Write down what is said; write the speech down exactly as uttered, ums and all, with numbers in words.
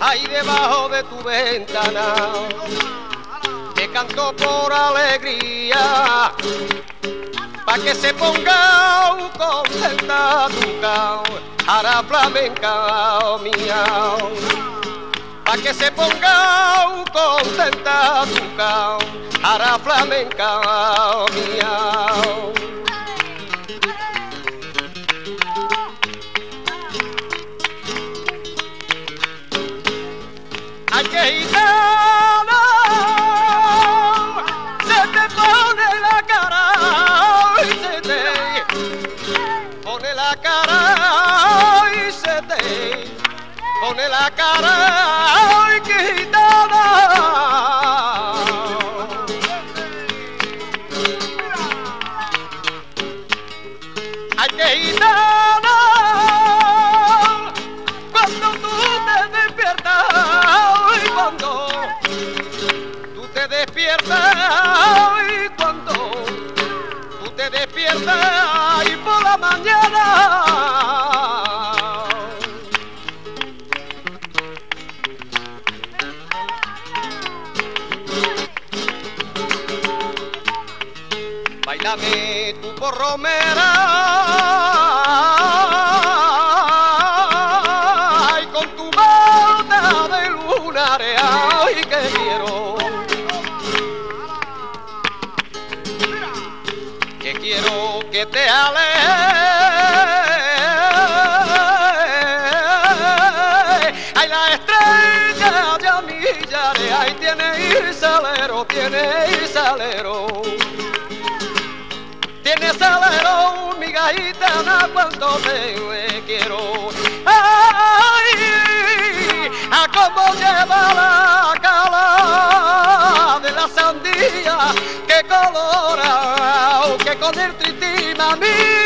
ahí debajo de tu ventana. Te canto por alegría, pa' que se ponga contenta tu cao, ara flamenca mía. Pa' que se ponga contenta tu cao, ara flamenca mía. Ay, que gitana, se te pone la cara, y se te pone la cara, y se te pone la cara, ay, que gitana. Ay, que gitana, cuando tú te despiertas, cuando tú te despiertas y cuando tú te despiertas y por la mañana bailame tu porromera y con tu bota de lunares, ay, que quiero, que quiero que te alejes. Ay, la estrella de Amillares, ay, tiene salero, tiene salero. Tiene salero, mi gitana, cuando te quiero. Ay, a cómo lleva la cala de la sandía, que colora, que con el tritima mí.